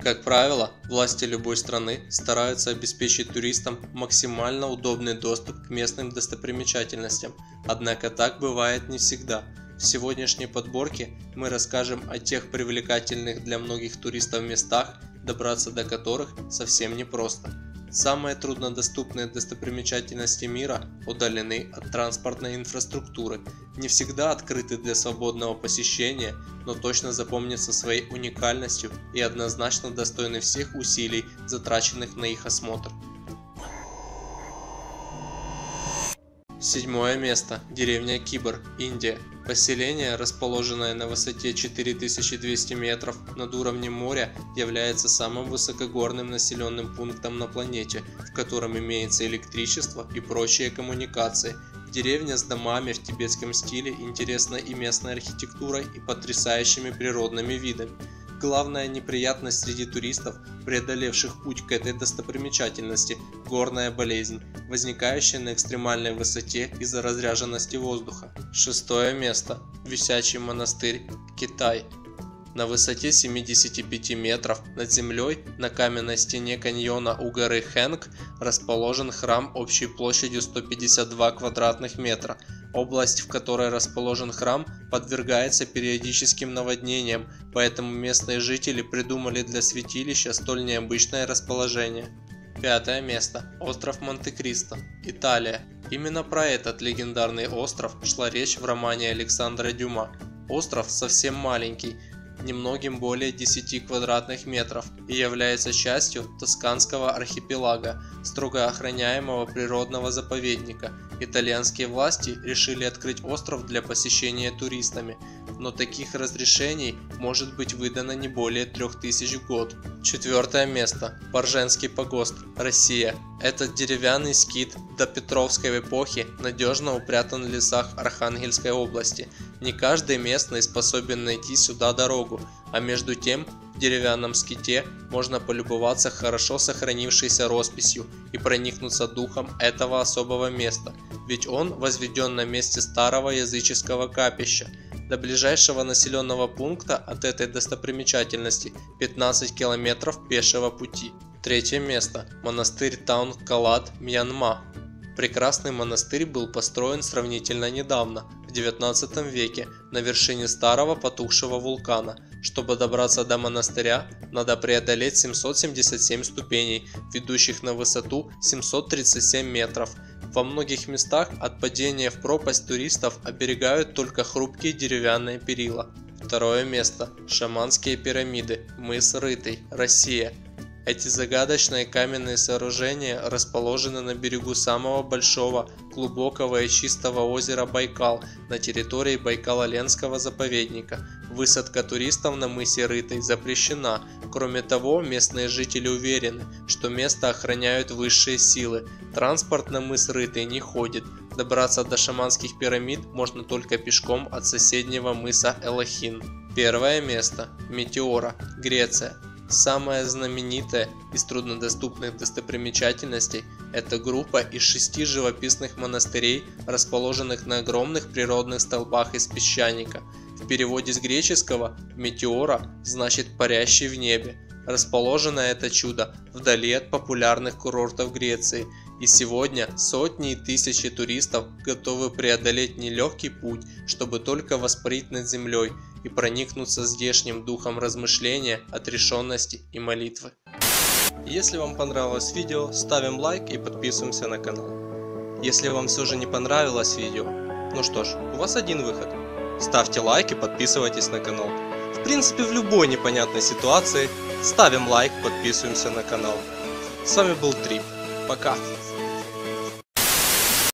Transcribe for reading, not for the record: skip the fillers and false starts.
Как правило, власти любой страны стараются обеспечить туристам максимально удобный доступ к местным достопримечательностям, однако так бывает не всегда. В сегодняшней подборке мы расскажем о тех привлекательных для многих туристов местах, добраться до которых совсем непросто. Самые труднодоступные достопримечательности мира удалены от транспортной инфраструктуры, не всегда открыты для свободного посещения, но точно запомнятся своей уникальностью и однозначно достойны всех усилий, затраченных на их осмотр. Седьмое место. Деревня Кибр, Индия. Поселение, расположенное на высоте 4200 метров над уровнем моря, является самым высокогорным населенным пунктом на планете, в котором имеется электричество и прочие коммуникации. Деревня с домами в тибетском стиле интересна и местной архитектурой, и потрясающими природными видами. Главная неприятность среди туристов, преодолевших путь к этой достопримечательности – горная болезнь, возникающая на экстремальной высоте из-за разряженности воздуха. Шестое место. Висячий монастырь, Китай. На высоте 75 метров над землей на каменной стене каньона у горы Хэнг расположен храм общей площадью 152 квадратных метра. Область, в которой расположен храм, подвергается периодическим наводнениям, поэтому местные жители придумали для святилища столь необычное расположение. Пятое место. Остров Монте-Кристо, Италия. Именно про этот легендарный остров шла речь в романе Александра Дюма. Остров совсем маленький, немногим более 10 квадратных метров, и является частью Тосканского архипелага, строго охраняемого природного заповедника. Итальянские власти решили открыть остров для посещения туристами, но таких разрешений может быть выдано не более 3000 в год. Четвертое место. Борженский погост, Россия. Этот деревянный скит до Петровской эпохи надежно упрятан в лесах Архангельской области. Не каждый местный способен найти сюда дорогу, а между тем в деревянном ските можно полюбоваться хорошо сохранившейся росписью и проникнуться духом этого особого места, ведь он возведен на месте старого языческого капища. До ближайшего населенного пункта от этой достопримечательности 15 километров пешего пути. Третье место. Монастырь Таунг-Калат, Мьянма. Прекрасный монастырь был построен сравнительно недавно, в 19 веке, на вершине старого потухшего вулкана. Чтобы добраться до монастыря, надо преодолеть 777 ступеней, ведущих на высоту 737 метров. Во многих местах от падения в пропасть туристов оберегают только хрупкие деревянные перила. Второе место. Шаманские пирамиды, мыс Рытый, Россия. Эти загадочные каменные сооружения расположены на берегу самого большого, глубокого и чистого озера Байкал на территории Байкало-Ленского заповедника. Высадка туристов на мысе Рытой запрещена. Кроме того, местные жители уверены, что место охраняют высшие силы. Транспорт на мыс Рытой не ходит. Добраться до шаманских пирамид можно только пешком от соседнего мыса Элохин. Первое место. Метеора, Греция. Самая знаменитая из труднодоступных достопримечательностей – это группа из 6 живописных монастырей, расположенных на огромных природных столбах из песчаника. В переводе с греческого «метеора» значит «парящий в небе». Расположено это чудо вдали от популярных курортов Греции, и сегодня сотни и тысячи туристов готовы преодолеть нелегкий путь, чтобы только воспарить над землей и проникнуться здешним духом размышления, отрешенности и молитвы. Если вам понравилось видео, ставим лайк и подписываемся на канал. Если вам все же не понравилось видео, ну что ж, у вас один выход. Ставьте лайк и подписывайтесь на канал. В принципе, в любой непонятной ситуации ставим лайк, подписываемся на канал. С вами был Трип. Пока.